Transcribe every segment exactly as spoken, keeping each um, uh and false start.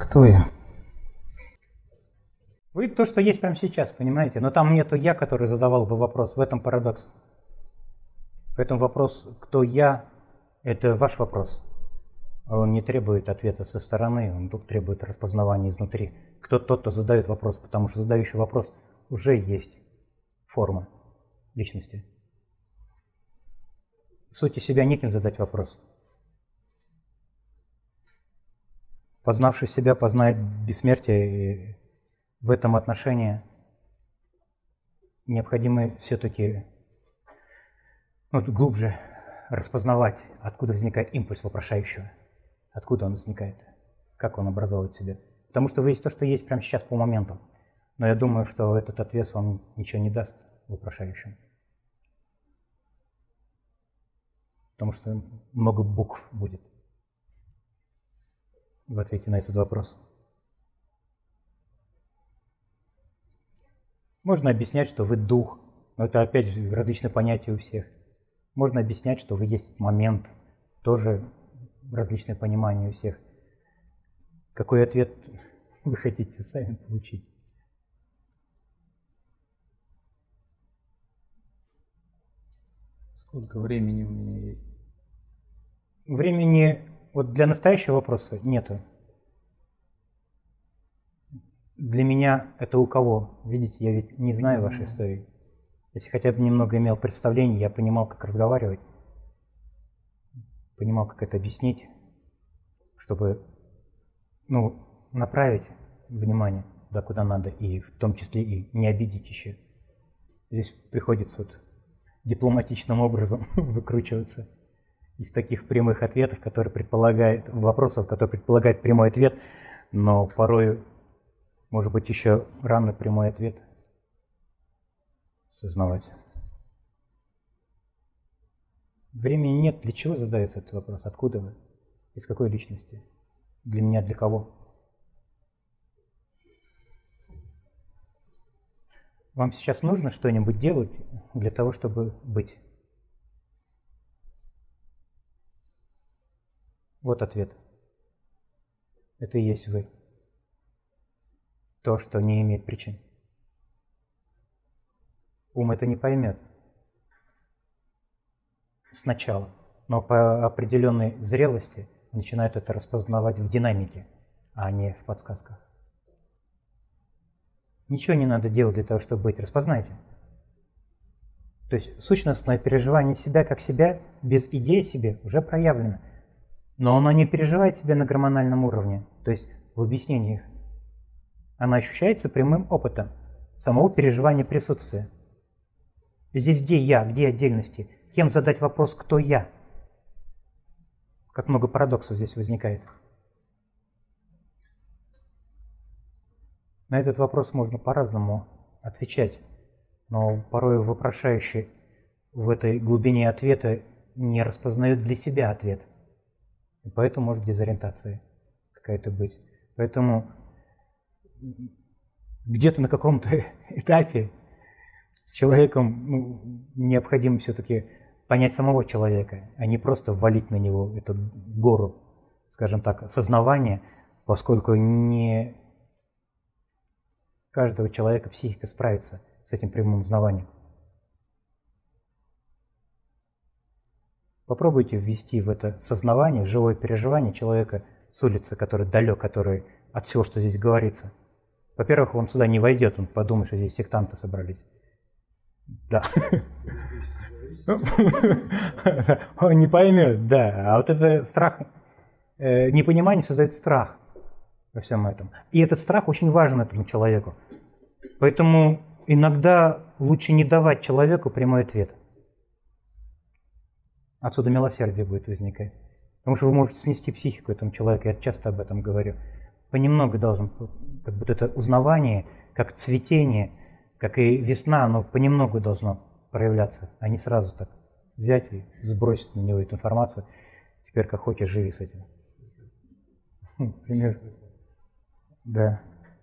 Кто я? Вы то, что есть прямо сейчас, понимаете? Но там нету «я», который задавал бы вопрос. В этом парадокс. Поэтому вопрос «кто я» — это ваш вопрос. Он не требует ответа со стороны, он требует распознавания изнутри. Кто тот, кто задает вопрос, потому что задающий вопрос уже есть форма личности. В сути себя неким задать вопрос. Познавший себя познает бессмертие, и в этом отношении необходимо все-таки ну, глубже распознавать, откуда возникает импульс вопрошающего, откуда он возникает, как он образовывает себя. Потому что вы есть то, что есть прямо сейчас по моменту. Но я думаю, что этот ответ вам ничего не даст вопрошающему. Потому что много букв будет в ответе на этот вопрос. Можно объяснять, что вы дух, но это опять же различные понятия у всех. Можно объяснять, что вы есть момент, тоже различные понимания у всех. Какой ответ вы хотите сами получить? Сколько времени у меня есть? Времени вот для настоящего вопроса нету. Для меня это у кого? Видите, я ведь не знаю вашей истории. Если хотя бы немного имел представление, я понимал, как разговаривать, понимал, как это объяснить, чтобы ну, направить внимание туда, куда надо, и в том числе и не обидеть еще. Здесь приходится вот дипломатичным образом выкручиваться из таких прямых ответов, которые предполагают, вопросов, которые предполагают прямой ответ, но порой, может быть, еще рано прямой ответ сознавать. Времени нет. Для чего задается этот вопрос? Откуда вы? Из какой личности? Для меня, для кого? Вам сейчас нужно что-нибудь делать для того, чтобы быть? Вот ответ. Это и есть вы. То, что не имеет причин. Ум это не поймет сначала, но по определенной зрелости начинает это распознавать в динамике, а не в подсказках. Ничего не надо делать для того, чтобы быть. Распознайте. То есть сущностное переживание себя как себя без идеи себе уже проявлено. Но оно не переживает себя на гормональном уровне, то есть в объяснениях. Она ощущается прямым опытом самого переживания присутствия. Здесь где я, где отдельности? Кем задать вопрос, кто я? Как много парадоксов здесь возникает. На этот вопрос можно по-разному отвечать, но порой вопрошающий в этой глубине ответа не распознает для себя ответ. И поэтому может дезориентация какая-то быть. Поэтому где-то на каком-то этапе с человеком ну, необходимо все-таки понять самого человека, а не просто ввалить на него эту гору, скажем так, сознавания, поскольку не каждого человека психика справится с этим прямым узнаванием. Попробуйте ввести в это сознавание, живое переживание человека с улицы, который далек, который от всего, что здесь говорится. Во-первых, он сюда не войдет, он подумает, что здесь сектанты собрались. Да. Он не поймет, да. А вот это страх, непонимание создает страх во всем этом. И этот страх очень важен этому человеку. Поэтому иногда лучше не давать человеку прямой ответ. Отсюда милосердие будет возникать. Потому что вы можете снести психику этому человеку, я часто об этом говорю. Понемногу должен, как будто это узнавание, как цветение, как и весна, оно понемногу должно проявляться, а не сразу так взять и сбросить на него эту информацию. Теперь как хочешь, живи с этим. Да.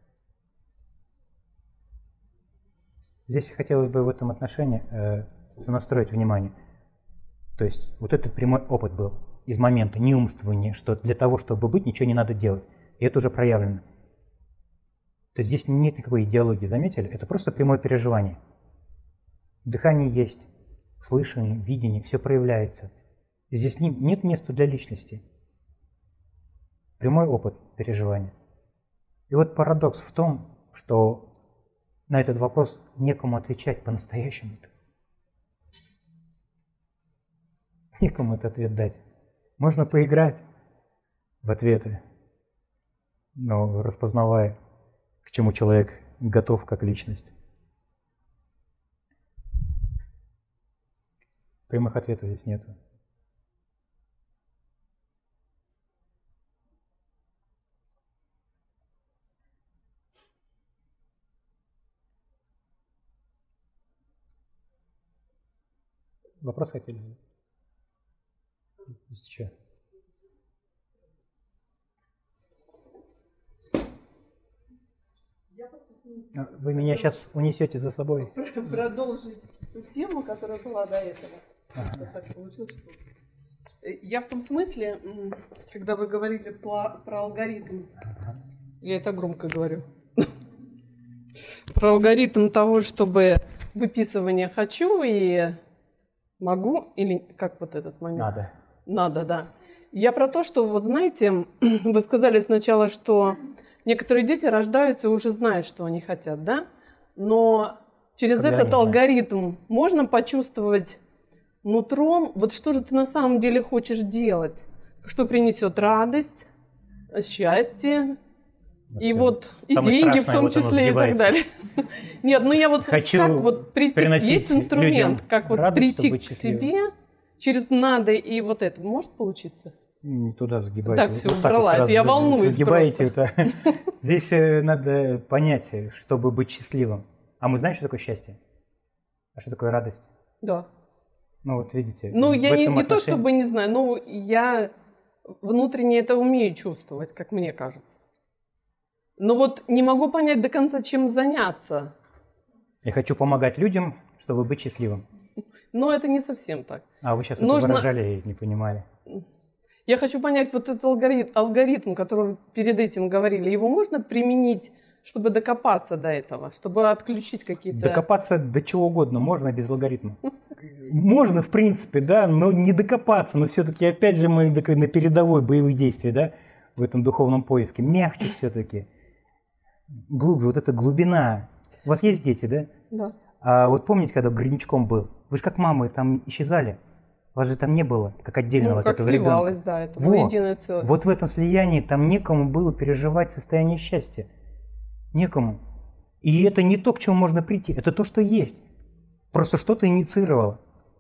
Здесь хотелось бы в этом отношении э, сонастроить внимание. То есть вот этот прямой опыт был из момента неумствования, что для того, чтобы быть, ничего не надо делать. и это уже проявлено. То есть здесь нет никакой идеологии, заметили? Это просто прямое переживание. Дыхание есть, слышание, видение, все проявляется. Здесь не, нет места для личности. Прямой опыт переживания. И вот парадокс в том, что на этот вопрос некому отвечать по-настоящему-то. Некому этот ответ дать. Можно поиграть в ответы, но распознавая, к чему человек готов как личность. Прямых ответов здесь нет. Вопрос хотели? Есть еще? Вы меня сейчас унесете за собой. Продолжить ту тему, которая была до этого. Ага. Так получилось, что... Я в том смысле, когда вы говорили про, про алгоритм, ага. Я это громко говорю, про алгоритм того, чтобы выписывание хочу и могу, или как вот этот момент? Надо. Надо, да. Я про то, что, вот знаете, вы сказали сначала, что некоторые дети рождаются и уже знают, что они хотят, да? Но через Когда этот алгоритм можно почувствовать нутром, вот что же ты на самом деле хочешь делать, что принесет радость, счастье, ну, и все. Вот и Самое деньги в том вот числе и так далее. Нет, ну я вот Хочу как вот прийти, есть инструмент, как вот радость, прийти к себе через надо и вот это может получиться? Не туда сгибаете. Так, все, вот убрала, вот я волнуюсь Сгибаете это. Здесь надо понять, чтобы быть счастливым. А мы знаем, что такое счастье? А что такое радость? Да. Ну вот видите. Ну я не, не то чтобы не знаю, но я внутренне это умею чувствовать, как мне кажется. Но вот не могу понять до конца, чем заняться. Я хочу помогать людям, чтобы быть счастливым. Но это не совсем так. А вы сейчас Нужно... это выражали и не понимали. Я хочу понять, вот этот алгоритм, алгоритм, который вы перед этим говорили, его можно применить, чтобы докопаться до этого, чтобы отключить какие-то... Докопаться до чего угодно можно без алгоритма. Можно, в принципе, да, но не докопаться. Но все-таки, опять же, мы на передовой боевых действий, да, в этом духовном поиске. Мягче все-таки. Глубже, вот эта глубина. У вас есть дети, да? Да. А вот помните, когда грудничком был? Вы же как мамы там исчезали. Вас же там не было, как отдельного ну, от как этого сливалось, ребенка. Да, это вот. было единое целое. Вот в этом слиянии там некому было переживать состояние счастья. Некому. И это не то, к чему можно прийти, это то, что есть. Просто что-то инициировало.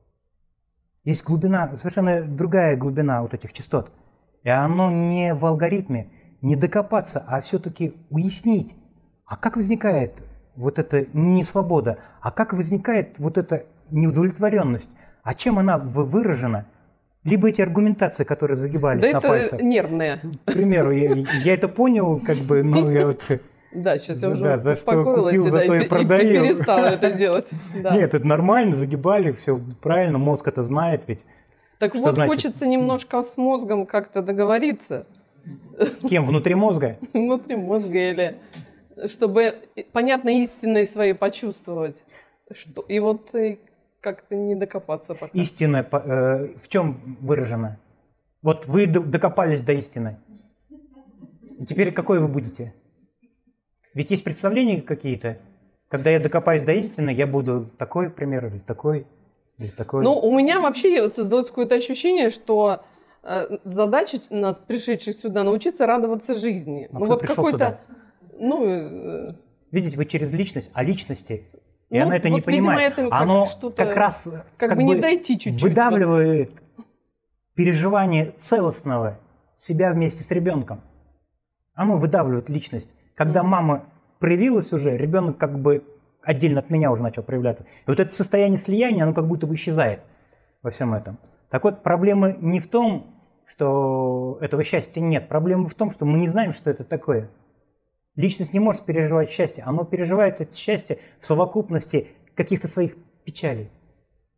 Есть глубина, совершенно другая глубина вот этих частот. И оно не в алгоритме, не докопаться, а все-таки уяснить, а как возникает вот эта несвобода, а как возникает вот эта неудовлетворенность, а чем она выражена? Либо эти аргументации, которые загибались да на это пальцах. Нервные. К примеру, я, я это понял, как бы, ну я вот... Да, сейчас я уже да, за успокоилась что купил, да, за то и, и продаю. И перестала это делать. Да. Нет, это нормально, загибали, все правильно, мозг это знает ведь. Так вот, значит? Хочется немножко с мозгом как-то договориться. Кем? Внутри мозга? Внутри мозга или... Чтобы, понятно, истинные свои почувствовать. Что, и вот как-то не докопаться пока. Истина э, в чем выражена? Вот вы докопались до истины. И теперь какой вы будете? Ведь есть представления какие-то. Когда я докопаюсь до истины, я буду такой, к примеру, или такой, или такой. Ну, у меня вообще создается какое-то ощущение, что э, задача нас, пришедших сюда, научиться радоваться жизни. А ну, вот какой-то... Ну, э... Видите, вы через личность, а личности, и ну, она это вот, не понимает. Видимо, это оно как, как раз как, как бы не дойти чуть-чуть. Выдавливает переживание целостного себя вместе с ребенком. Оно выдавливает личность. Когда mm. мама проявилась уже, ребенок как бы отдельно от меня уже начал проявляться. И вот это состояние слияния, оно как будто бы исчезает во всем этом. Так вот, проблема не в том, что этого счастья нет. Проблема в том, что мы не знаем, что это такое. Личность не может переживать счастье. Оно переживает это счастье в совокупности каких-то своих печалей.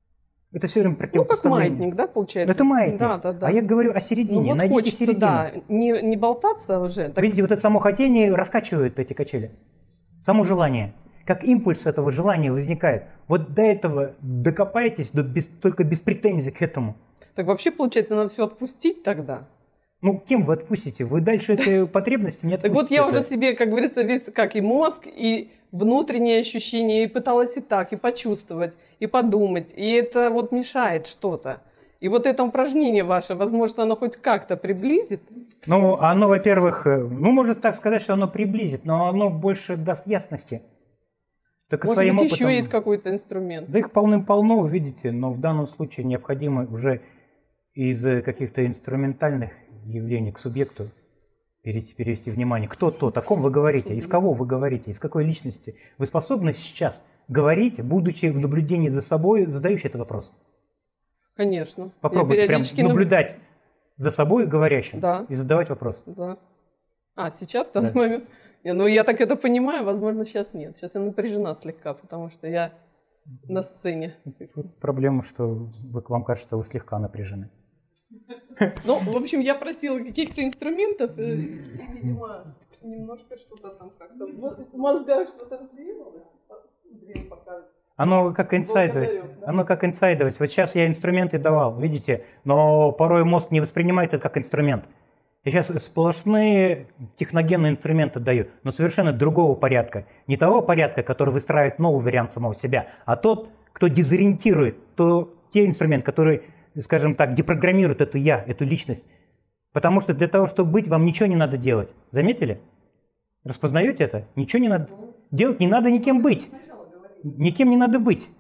Это все время Ну, как противопоставление. маятник, да, получается? Это маятник. Да, да, да. А я говорю о Ну, середине. вот Найдите хочется, середину. да, не, не болтаться уже. Так Видите, вот это само хотение раскачивает эти качели. Само желание. Как импульс этого желания возникает. Вот до этого докопайтесь, до без, только без претензий к этому. Так вообще, получается, надо все отпустить тогда? Ну, кем вы отпустите? Вы дальше этой потребности не Так отпустите. вот я это. уже себе, как говорится, весь, как и мозг, и внутренние ощущения, и пыталась и так, и почувствовать, и подумать. И это вот мешает что-то. И вот это упражнение ваше, возможно, оно хоть как-то приблизит? Ну, оно, во-первых, ну, можно так сказать, что оно приблизит, но оно больше даст ясности. Только Может своим быть, опытом. еще есть какой-то инструмент? Да их полным-полно, видите, но в данном случае необходимо уже из каких-то инструментальных явлений к субъекту перейти, перевести внимание. Кто тот, о ком вы говорите, из кого вы говорите, из какой личности. Вы способны сейчас говорить, будучи в наблюдении за собой, задающий этот вопрос? Конечно. Попробуйте прям наблюдать за собой говорящим, да, и задавать вопрос. Да. А, сейчас, в данный Да. момент? Не, ну, я так это понимаю, возможно, сейчас нет. Сейчас я напряжена слегка, потому что я на сцене. Тут проблема, что вы, вам кажется, что вы слегка напряжены. Ну, в общем, я просила каких-то инструментов, и, видимо, немножко что-то там как-то в мозгах что-то сдвинулось. Время покажет. Оно как инсайдовать. Благодарю, да. Оно как инсайдовать. Вот сейчас я инструменты давал, видите, но порой мозг не воспринимает это как инструмент. Я сейчас сплошные техногенные инструменты даю, но совершенно другого порядка. Не того порядка, который выстраивает новый вариант самого себя, а тот, кто дезориентирует, то те инструменты, которые, скажем так, депрограммируют эту я, эту личность. Потому что для того, чтобы быть, вам ничего не надо делать. Заметили? Распознаете это? Ничего не надо делать, не надо никем быть. Никем не надо быть.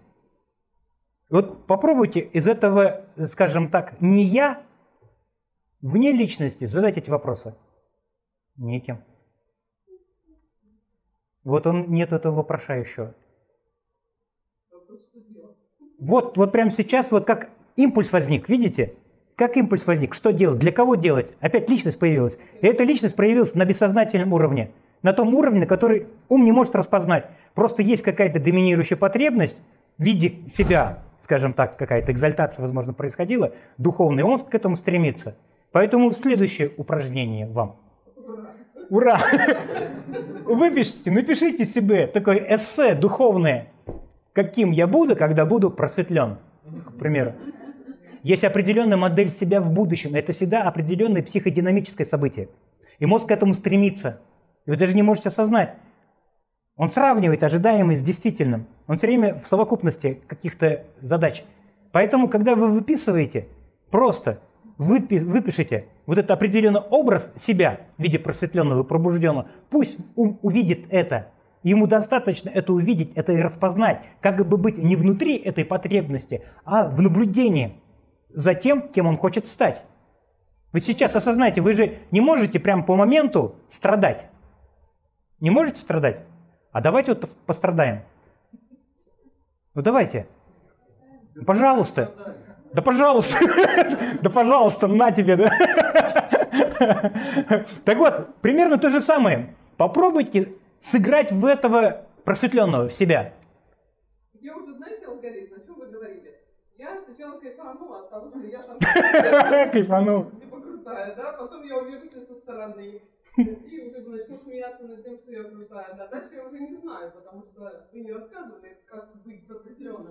Вот попробуйте из этого, скажем так, не я, вне личности задать эти вопросы. Неким. Вот он, нет этого вопрошающего. Вот, вот прямо сейчас, вот как импульс возник, видите? Как импульс возник, что делать, для кого делать? Опять личность появилась. И эта личность проявилась на бессознательном уровне. На том уровне, который ум не может распознать. Просто есть какая-то доминирующая потребность в виде себя, скажем так, какая-то экзальтация, возможно, происходила, духовный, он к этому стремится. Поэтому следующее упражнение вам. Ура! Выпишите, напишите себе такое эссе духовное, каким я буду, когда буду просветлен, к примеру. Есть определенная модель себя в будущем, это всегда определенное психодинамическое событие. И мозг к этому стремится. И вы даже не можете осознать. Он сравнивает ожидаемое с действительным. Он все время в совокупности каких-то задач. Поэтому, когда вы выписываете, просто выпи- выпишите вот этот определенный образ себя в виде просветленного и пробужденного. Пусть ум увидит это. Ему достаточно это увидеть, это и распознать. Как бы быть не внутри этой потребности, а в наблюдении за тем, кем он хочет стать. Вы сейчас осознаете, вы же не можете прямо по моменту страдать. Не можете страдать? А давайте вот пострадаем. Ну давайте. Пожалуйста. Да пожалуйста. Да пожалуйста, на тебе. Так вот, примерно то же самое. Попробуйте сыграть в этого просветленного, в себя. Я уже, знаете, алгоритм, о чем вы говорили? Я сначала кайфанула от того, что я там Кайфанул. типа крутая, да? Потом я увижу себя со стороны. И уже начну смеяться над тем, что я крутая. Да, дальше я уже не знаю, потому что вы не рассказывали, как быть просветленным.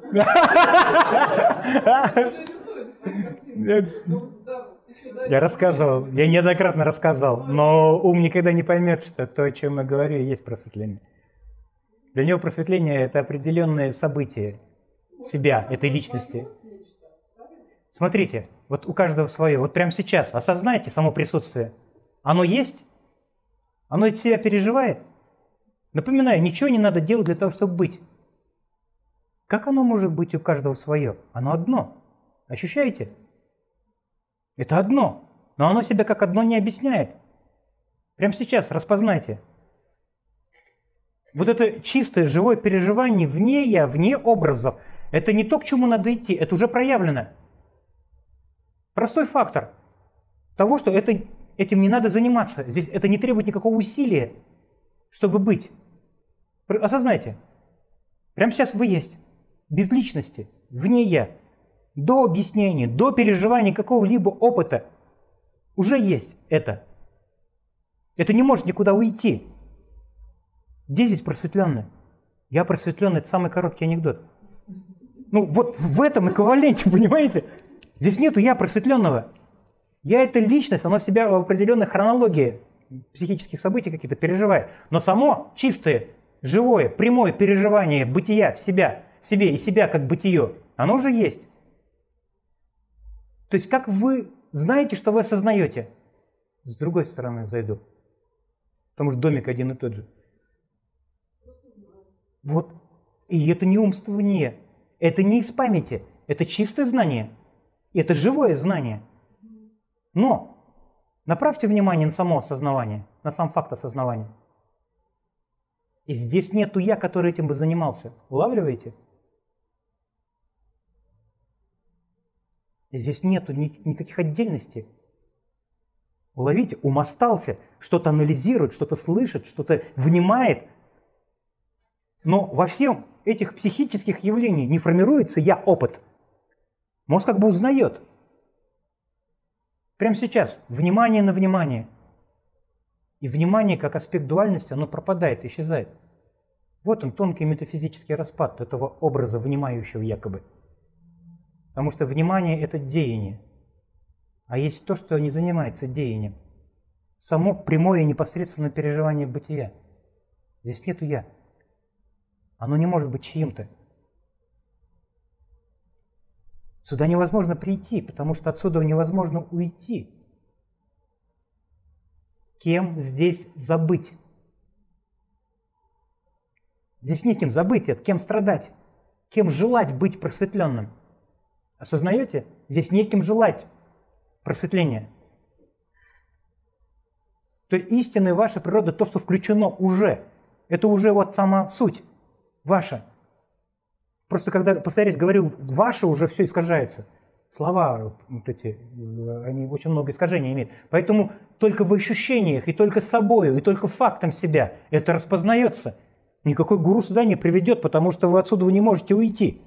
Я рассказывал, я неоднократно рассказывал, но ум никогда не поймет, что то, о чем я говорю, есть просветление. Для него просветление – это определенное событие себя, этой личности. Смотрите, вот у каждого свое. Вот прямо сейчас осознайте само присутствие. Оно есть? Оно от себя переживает? Напоминаю, ничего не надо делать для того, чтобы быть. Как оно может быть у каждого свое? Оно одно. Ощущаете? Это одно. Но оно себя как одно не объясняет. Прямо сейчас распознайте. Вот это чистое, живое переживание вне я, вне образов. Это не то, к чему надо идти. Это уже проявлено. Простой фактор того, что это... Этим не надо заниматься. Здесь это не требует никакого усилия, чтобы быть. Осознайте. Прямо сейчас вы есть. Без личности. Вне я. до объяснения, до переживания какого-либо опыта уже есть это. Это не может никуда уйти. Где здесь просветленный? Я просветленный, это самый короткий анекдот. Ну вот в этом эквиваленте, понимаете? Здесь нету я просветленного. Я это личность, она в себя в определенной хронологии психических событий какие-то переживает. Но само чистое, живое, прямое переживание бытия в себя, в себе и себя как бытие, оно уже есть. То есть как вы знаете, что вы осознаете? С другой стороны зайду. Потому что домик один и тот же. Вот. И это не умствование. Это не из памяти. Это чистое знание. Это живое знание. Но направьте внимание на само осознавание, на сам факт осознавания. И здесь нету я, который этим бы занимался. Улавливаете? И здесь нету ни, никаких отдельностей. Уловите, ум остался, что-то анализирует, что-то слышит, что-то внимает. Но во всем этих психических явлениях не формируется я-опыт. Мозг как бы узнает. Прямо сейчас внимание на внимание. И внимание как аспект дуальности, оно пропадает, исчезает. Вот он, тонкий метафизический распад этого образа внимающего якобы. Потому что внимание – это деяние. А есть то, что не занимается деянием. Само прямое и непосредственное переживание бытия. Здесь нету я. Оно не может быть чьим-то. Сюда невозможно прийти, потому что отсюда невозможно уйти. Кем здесь забыть? Здесь неким забыть, это кем страдать, кем желать быть просветленным. Осознаете? Здесь неким желать просветления. То есть истинная ваша природа, то, что включено уже, это уже вот сама суть ваша. Просто когда, повторяюсь, говорю «ваше», уже все искажается. Слова вот эти, они очень много искажений имеют. Поэтому только в ощущениях, и только собою, и только фактом себя это распознается. Никакой гуру сюда не приведет, потому что вы отсюда вы не можете уйти.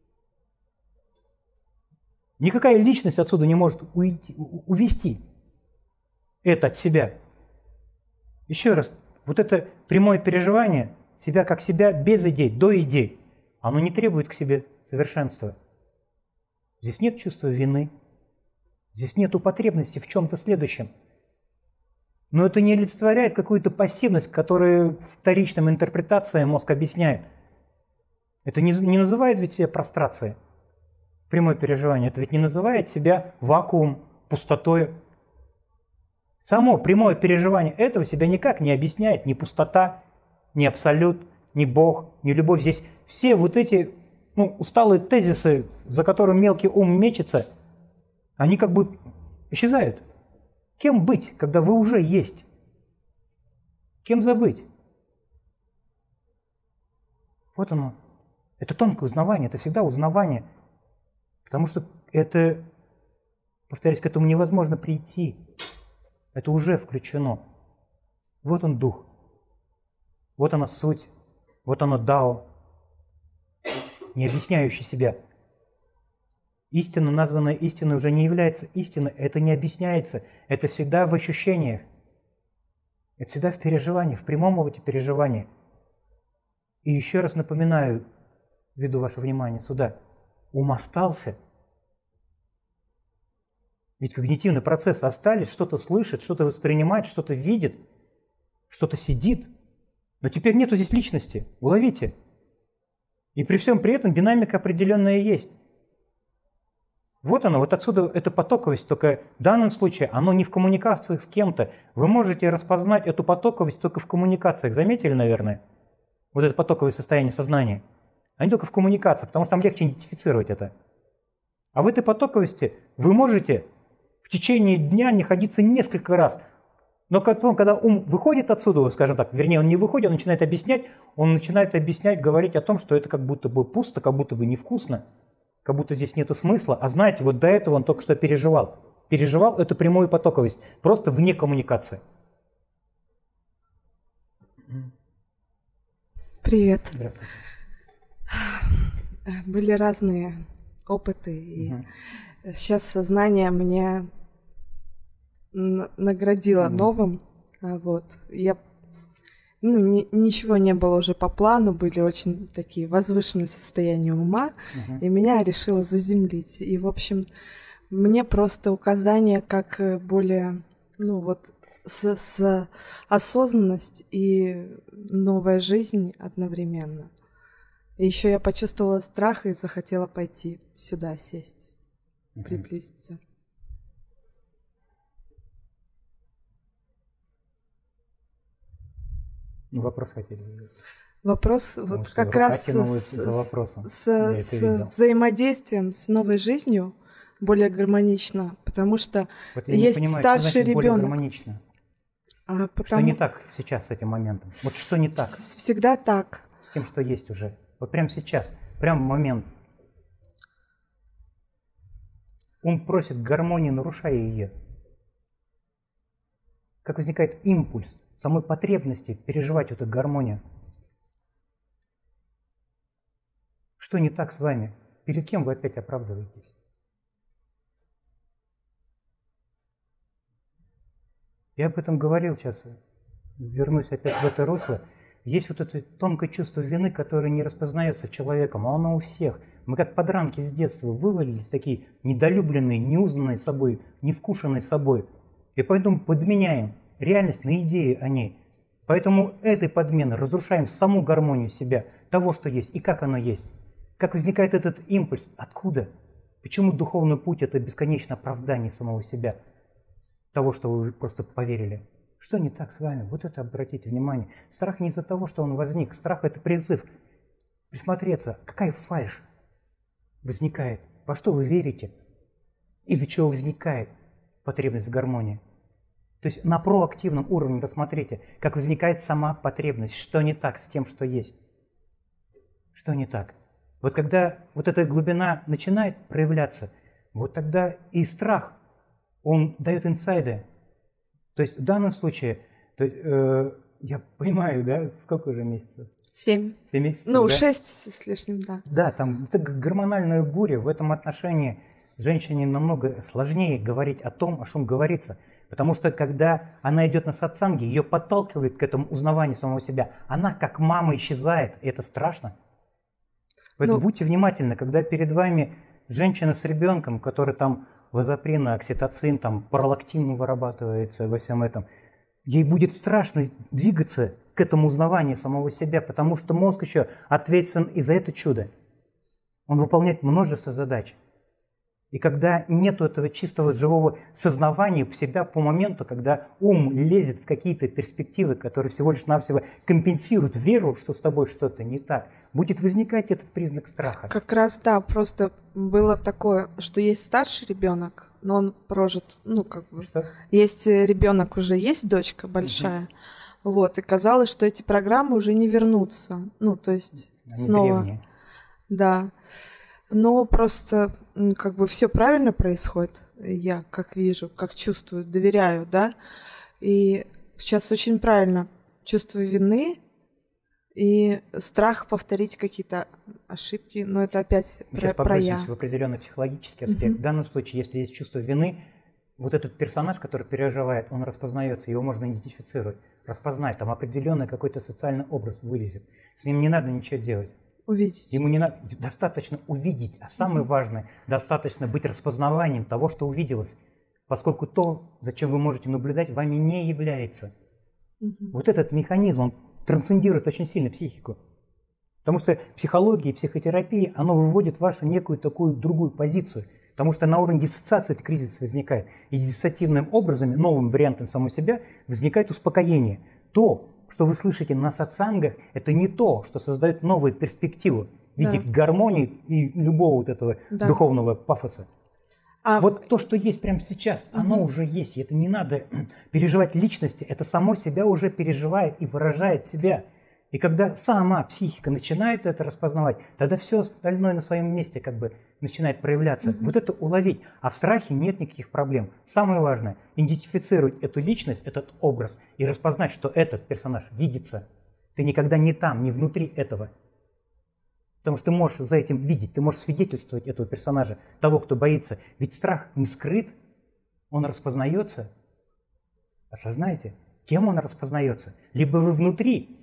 Никакая личность отсюда не может уйти, увести это от себя. Еще раз, вот это прямое переживание себя как себя без идей, до идей, оно не требует к себе совершенства. Здесь нет чувства вины, здесь нет потребности в чем-то следующем. Но это не олицетворяет какую-то пассивность, которую вторичным интерпретациям мозг объясняет. Это не, не называет ведь себя прострацией, прямое переживание. Это ведь не называет себя вакуум, пустотой. Само прямое переживание этого себя никак не объясняет ни пустота, ни абсолют, ни Бог, ни любовь. Здесь все вот эти ну, усталые тезисы, за которым мелкий ум мечется, они как бы исчезают. Кем быть, когда вы уже есть? Кем забыть? Вот оно. Это тонкое узнавание, это всегда узнавание. Потому что это, повторюсь, к этому невозможно прийти. Это уже включено. Вот он дух. Вот она суть. Вот оно дао, не объясняющий себя. Истина, названная истиной, уже не является истиной. Это не объясняется. Это всегда в ощущениях. Это всегда в переживании, в прямом опыте переживания. И еще раз напоминаю, веду ваше внимание сюда, ум остался. Ведь когнитивный процесс остались, что-то слышит, что-то воспринимает, что-то видит, что-то сидит. Но теперь нету здесь личности. Уловите. И при всем при этом динамика определенная есть. Вот она, вот отсюда эта потоковость, только в данном случае оно не в коммуникациях с кем-то. Вы можете распознать эту потоковость только в коммуникациях. Заметили, наверное? Вот это потоковое состояние сознания. Они только в коммуникации, потому что там легче идентифицировать это. А в этой потоковости вы можете в течение дня находиться несколько раз. Но потом, когда ум выходит отсюда, скажем так, вернее, он не выходит, он начинает объяснять, он начинает объяснять, говорить о том, что это как будто бы пусто, как будто бы невкусно, как будто здесь нету смысла. А знаете, вот до этого он только что переживал. Переживал эту прямую потоковость, просто вне коммуникации. Привет. Здравствуйте. Были разные опыты. И Угу. сейчас сознание меня наградило угу. новым. Вот. Я, ну, ни, ничего не было уже по плану, были очень такие возвышенные состояния ума, угу. и меня решило заземлить. И, в общем, мне просто указание, как более, ну вот, с, с осознанность и новая жизнь одновременно. И еще я почувствовала страх и захотела пойти сюда сесть, угу. приблизиться. Вопрос хотели. Вопрос Потому вот как раз с, за вопросом. с, с взаимодействием с новой жизнью более гармонично, потому что вот я есть не понимаю, старший что ребенок. Более гармонично? А, потому... Что не так сейчас с этим моментом? Вот что не так? Всегда так. С тем, что есть уже. Вот прямо сейчас, прямо момент. Он просит гармонии, нарушая ее. Как возникает импульс самой потребности переживать эту гармонию. Что не так с вами? Перед кем вы опять оправдываетесь? Я об этом говорил сейчас, вернусь опять в это русло. Есть вот это тонкое чувство вины, которое не распознается человеком, а оно у всех. Мы как подранки с детства вывалились, такие недолюбленные, неузнанные собой, невкушенные собой. И поэтому подменяем реальность на идеи о ней. Поэтому этой подменой разрушаем саму гармонию себя, того, что есть и как оно есть. Как возникает этот импульс? Откуда? Почему духовный путь – это бесконечное оправдание самого себя, того, что вы просто поверили? Что не так с вами? Вот это обратите внимание. Страх не из-за того, что он возник. Страх – это призыв присмотреться. Какая фальшь возникает? Во что вы верите? Из-за чего возникает потребность в гармонии? То есть на проактивном уровне рассмотрите, как возникает сама потребность. Что не так с тем, что есть? Что не так? Вот когда вот эта глубина начинает проявляться, вот тогда и страх, он дает инсайды. То есть в данном случае, то есть, э, я понимаю, да, сколько уже месяцев? Семь. Семь месяцев, Ну, да? шесть с лишним, да. Да, там это гормональная буря. В этом отношении женщине намного сложнее говорить о том, о чем говорится. Потому что когда она идет на сатсанги, ее подталкивает к этому узнаванию самого себя. Она как мама исчезает, и это страшно. Поэтому ну, будьте внимательны, когда перед вами женщина с ребенком, который там вазоприн, окситоцин, там пролактин вырабатывается во всем этом, ей будет страшно двигаться к этому узнаванию самого себя, потому что мозг еще ответственен и за это чудо. Он выполняет множество задач. И когда нет этого чистого живого сознавания в себя по моменту, когда ум лезет в какие-то перспективы, которые всего лишь навсего компенсируют веру, что с тобой что-то не так, будет возникать этот признак страха. Как раз да, просто было такое, что есть старший ребенок, но он прожит, ну как бы, что? Есть ребенок уже, есть дочка большая, угу. Вот, и казалось, что эти программы уже не вернутся, ну то есть Они снова, древние. Да. Но просто как бы все правильно происходит, я как вижу, как чувствую, доверяю, да, и сейчас очень правильно чувство вины и страх повторить какие-то ошибки, но это опять Мы про, сейчас про я. в определенный психологический аспект. Uh-huh. В данном случае, если есть чувство вины, вот этот персонаж, который переживает, он распознается, его можно идентифицировать, распознать, там определенный какой-то социальный образ вылезет, с ним не надо ничего делать. Увидеть. Ему не надо, достаточно увидеть, а самое mm-hmm. важное, достаточно быть распознаванием того, что увиделось, поскольку то, зачем вы можете наблюдать, вами не является. Mm-hmm. Вот этот механизм, он трансцендирует очень сильно психику. Потому что психология и психотерапия, оно выводит вашу некую такую другую позицию. Потому что на уровне диссоциации этот кризис возникает. И диссоциативным образом, новым вариантом самого себя, возникает успокоение. То, что вы слышите на сатсангах, это не то, что создает новую перспективу в виде да. гармонии и любого вот этого да. духовного пафоса. А... Вот то, что есть прямо сейчас, угу. оно уже есть. И это не надо переживать личности, это само себя уже переживает и выражает себя. И когда сама психика начинает это распознавать, тогда все остальное на своем месте как бы начинает проявляться. Mm-hmm. Вот это уловить. А в страхе нет никаких проблем. Самое важное – идентифицировать эту личность, этот образ и распознать, что этот персонаж видится. Ты никогда не там, не внутри этого. Потому что ты можешь за этим видеть, ты можешь свидетельствовать этого персонажа, того, кто боится. Ведь страх не скрыт, он распознается. Осознаете, кем он распознается? Либо вы внутри,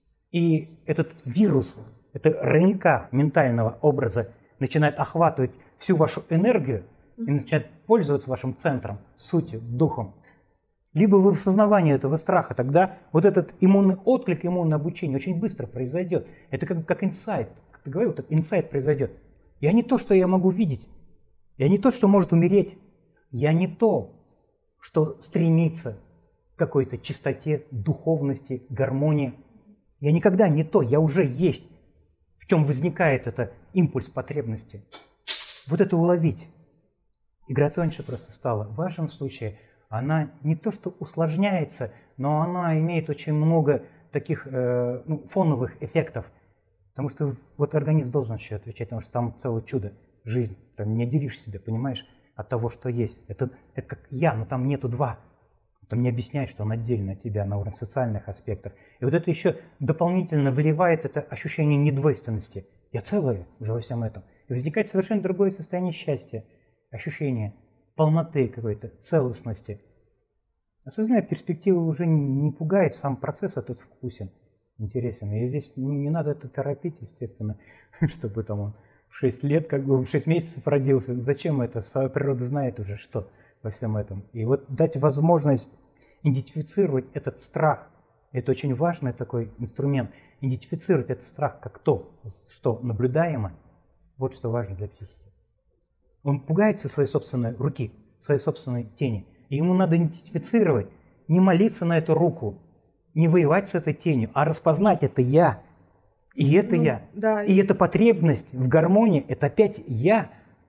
и этот вирус, это РНК ментального образа начинает охватывать всю вашу энергию и начинает пользоваться вашим центром, сутью, духом. Либо вы в осознавании этого страха, тогда вот этот иммунный отклик, иммунное обучение очень быстро произойдет. Это как, как инсайт. Как ты говорил, вот инсайт произойдет. Я не то, что я могу видеть. Я не то, что может умереть. Я не то, что стремится к какой-то чистоте, духовности, гармонии. Я никогда не то, я уже есть. В чем возникает это импульс потребности. Вот это уловить. Игра тоньше просто стала. В вашем случае она не то что усложняется, но она имеет очень много таких э, ну, фоновых эффектов. Потому что вот организм должен еще отвечать, потому что там целое чудо, жизнь. Там не отделишь себя, понимаешь, от того, что есть. Это, это как я, но там нету два. Там не объясняет, что он отдельно от тебя на уровне социальных аспектов. И вот это еще дополнительно вливает это ощущение недвойственности. Я целое уже во всем этом. И возникает совершенно другое состояние счастья, ощущение полноты какой-то, целостности. Осознанная перспектива уже не пугает, сам процесс этот вкусен, интересен. И здесь не, не надо это торопить, естественно, чтобы там он в шесть лет, как бы в шесть месяцев родился. Зачем это? Природа знает уже, что во всем этом. И вот дать возможность идентифицировать этот страх, это очень важный такой инструмент, идентифицировать этот страх как то, что наблюдаемо, вот что важно для психики. Он пугается своей собственной руки, своей собственной тени. И ему надо идентифицировать, не молиться на эту руку, не воевать с этой тенью, а распознать это я. И это ну, я. Да. И эта потребность в гармонии, это опять я.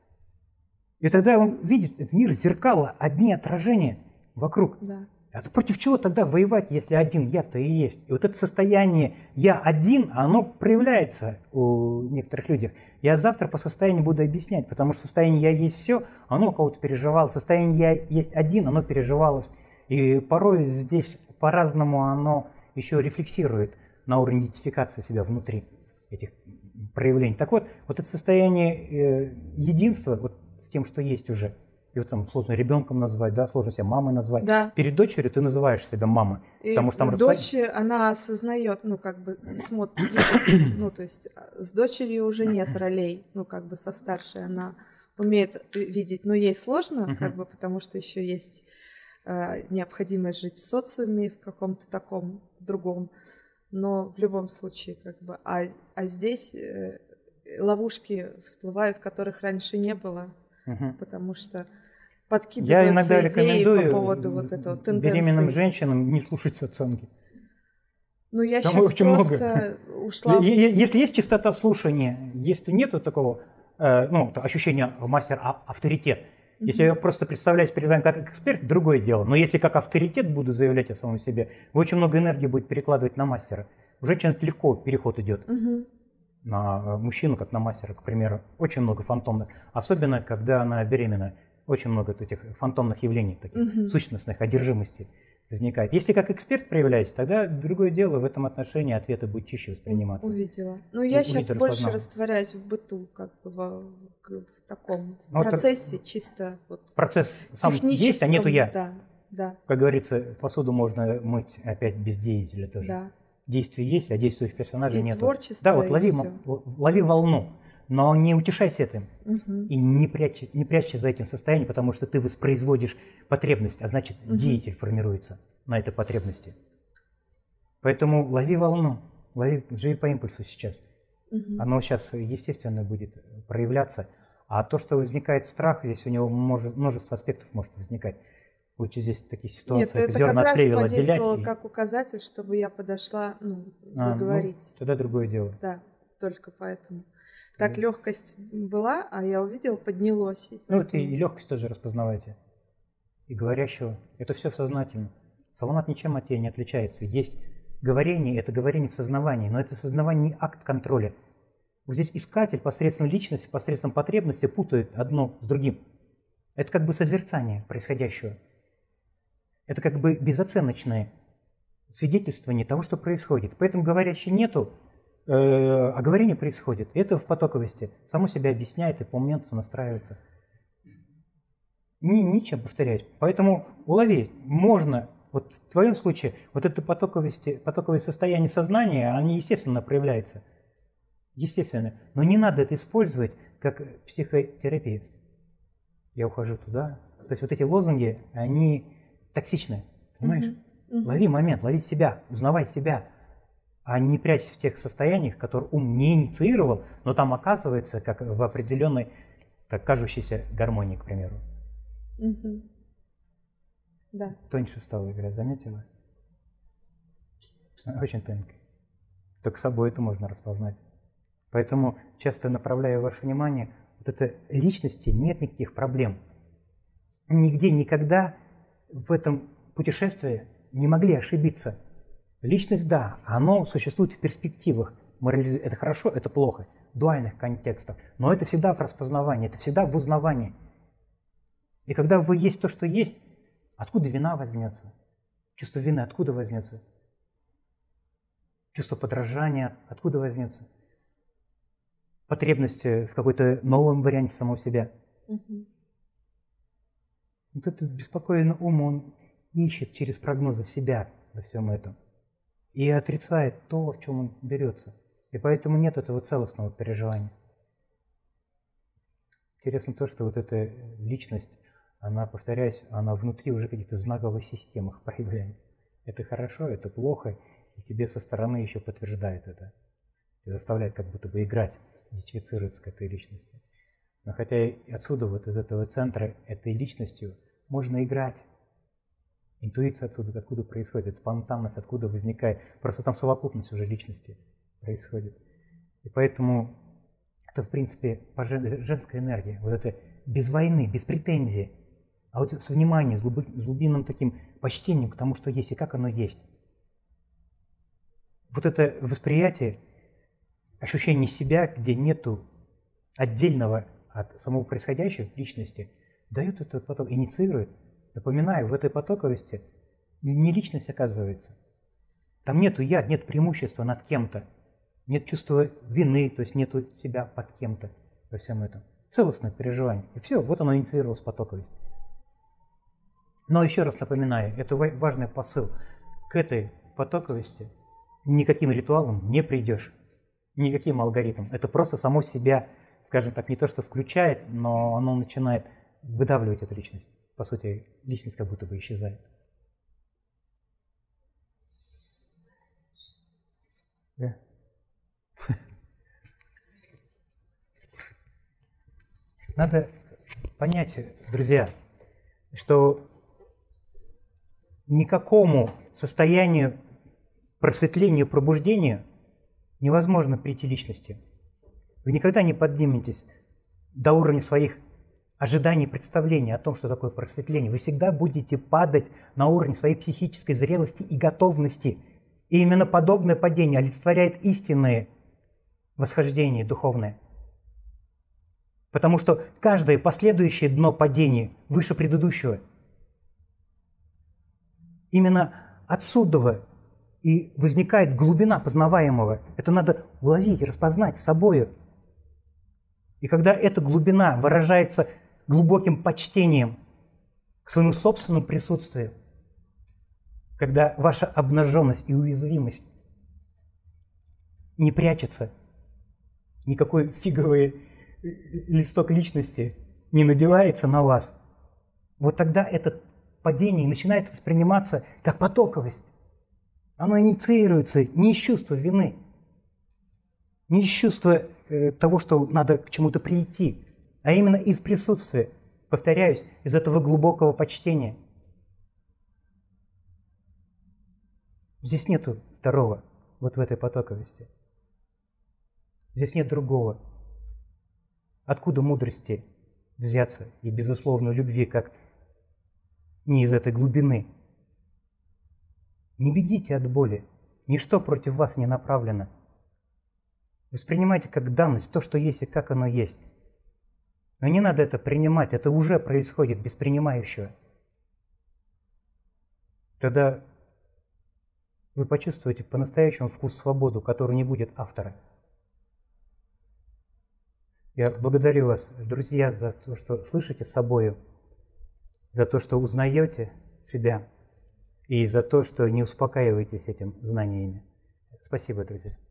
И тогда он видит, этот мир зеркало, одни отражения вокруг. Да. А против чего тогда воевать, если один я-то и есть? И вот это состояние «я один», оно проявляется у некоторых людей. Я завтра по состоянию буду объяснять, потому что состояние «я есть все», оно у кого-то переживалось. Состояние «я есть один», оно переживалось. И порой здесь по-разному оно еще рефлексирует на уровне идентификации себя внутри этих проявлений. Так вот, вот это состояние единства вот с тем, что есть уже. И вот там сложно ребенком назвать, да, сложно себя мамой назвать. Да. Перед дочерью ты называешь себя мамой. И потому что там дочь, расслаб... она осознает, ну, как бы, смотрит, видит, ну, то есть с дочерью уже нет ролей, ну, как бы со старшей она умеет видеть, но ей сложно, uh-huh. как бы, потому что еще есть э, необходимость жить в социуме, в каком-то таком другом, но в любом случае, как бы, а, а здесь э, ловушки всплывают, которых раньше не было, uh-huh. потому что подкидываются Я иногда идеи рекомендую по поводу вот этого тенденции. Беременным женщинам не слушать соценки. Ну, я Там сейчас очень просто много. ушла... Если есть частота слушания, если нету такого э, ну, ощущения мастер-авторитет, mm-hmm. если я просто представляюсь перед вами как эксперт, другое дело. Но если как авторитет буду заявлять о самом себе, вы очень много энергии будете перекладывать на мастера. У женщин легко переход идет. Mm-hmm. На мужчину, как на мастера, к примеру. Очень много фантомных. Особенно, когда она беременна. Очень много этих фантомных явлений, таких uh-huh. сущностных, одержимостей возникает. Если как эксперт проявляетесь, тогда другое дело, в этом отношении ответы будут чище восприниматься. Увидела. Ну, я Увидела, сейчас больше растворяюсь в быту, как бы в, в таком в ну, процессе, вот, чисто вот процесс сам есть, а нету я. Да, да. Как говорится, посуду можно мыть опять без деятеля тоже. Да. Действие есть, а действующих персонажей нет. Творчество, да, вот и лови, всё. лови волну. Но не утешайся этим угу. и не прячься, не прячься за этим состоянием, потому что ты воспроизводишь потребность, а значит угу. деятель формируется на этой потребности. Поэтому лови волну, лови, живи по импульсу сейчас. Угу. Оно сейчас естественно будет проявляться. А то, что возникает страх, здесь у него может, множество аспектов может возникать. Лучше здесь такие ситуации. Нет, это как раз подействовало как указатель, чтобы я подошла, ну, заговорить. А, ну, тогда другое дело. Да, только поэтому. Так легкость была, а я увидела, поднялось. И ну, это и легкость тоже распознавайте. И говорящего. Это все сознательно. Саламат ничем от тебя не отличается. Есть говорение, это говорение в сознавании, но это сознавание не акт контроля. Вот здесь искатель посредством личности, посредством потребности путает одно с другим. Это как бы созерцание происходящего. Это как бы безоценочное свидетельствование того, что происходит. Поэтому говорящего нету, э, оговорение происходит. Это в потоковости. Само себя объясняет и по моменту настраивается. Ни, ничем повторять. Поэтому улови. Можно, вот в твоем случае, вот это потоковости, потоковое состояние сознания, они естественно проявляются. Естественно. Но не надо это использовать как психотерапию. Я ухожу туда. То есть вот эти лозунги, они токсичны. Понимаешь? Uh-huh. Uh-huh. Лови момент, лови себя, узнавай себя. А не прячься в тех состояниях, которые ум не инициировал, но там оказывается, как в определенной, как кажущейся гармонии, к примеру. Угу. Да. Тоньше стала игра, заметила? Очень тонкая. Только собой это можно распознать. Поэтому часто направляю ваше внимание, вот это личности нет никаких проблем. Нигде, никогда в этом путешествии не могли ошибиться. Личность, да, оно существует в перспективах. Это хорошо, это плохо. Дуальных контекстов. Но это всегда в распознавании, это всегда в узнавании. И когда вы есть то, что есть, откуда вина возьмется? Чувство вины откуда возьмется? Чувство подражания откуда возьмется? Потребность в какой-то новом варианте самого себя. Угу. Вот этот беспокойный ум, он ищет через прогнозы себя во всем этом. И отрицает то, в чем он берется. И поэтому нет этого целостного переживания. Интересно то, что вот эта личность, она, повторяюсь, она внутри уже каких-то знаковых системах проявляется. Это хорошо, это плохо, и тебе со стороны еще подтверждает это. Тебя заставляет как будто бы играть, идентифицироваться к этой личности. Но хотя и отсюда, вот из этого центра, этой личностью можно играть. Интуиция отсюда, откуда происходит, спонтанность, откуда возникает. Просто там совокупность уже личности происходит. И поэтому это, в принципе, женская энергия. Вот это без войны, без претензий. А вот с вниманием, с глубинным таким почтением к тому, что есть и как оно есть. Вот это восприятие, ощущение себя, где нету отдельного от самого происходящего личности, дает это поток, инициирует. Напоминаю, в этой потоковости не личность оказывается. Там нету я, нет преимущества над кем-то. Нет чувства вины, то есть нету себя под кем-то во всем этом. Целостное переживание. И все, вот оно инициировалось потоковость. Но еще раз напоминаю, это важный посыл. К этой потоковости никаким ритуалом не придешь, никаким алгоритмом. Это просто само себя, скажем так, не то что включает, но оно начинает выдавливать эту личность. По сути, личность как будто бы исчезает. Да. Надо понять, друзья, что никакому состоянию просветления, пробуждения невозможно прийти личности. Вы никогда не подниметесь до уровня своих ожиданий, представления о том, что такое просветление. Вы всегда будете падать на уровень своей психической зрелости и готовности. И именно подобное падение олицетворяет истинное восхождение духовное. Потому что каждое последующее дно падения выше предыдущего. Именно отсюда и возникает глубина познаваемого. Это надо уловить, распознать собою. И когда эта глубина выражается глубоким почтением к своему собственному присутствию, когда ваша обнаженность и уязвимость не прячется, никакой фиговый листок личности не надевается на вас, вот тогда это падение начинает восприниматься как потоковость. Оно инициируется не из чувства вины, не из чувства э, того, что надо к чему-то прийти, а именно из присутствия, повторяюсь, из этого глубокого почтения. Здесь нету второго, вот в этой потоковости. Здесь нет другого. Откуда мудрости взяться и безусловной любви, как не из этой глубины? Не бегите от боли, ничто против вас не направлено. Воспринимайте как данность то, что есть и как оно есть. Но не надо это принимать, это уже происходит без принимающего. Тогда вы почувствуете по-настоящему вкус свободы, который не будет автора. Я благодарю вас, друзья, за то, что слышите с собою, за то, что узнаете себя и за то, что не успокаиваетесь этими знаниями. Спасибо, друзья.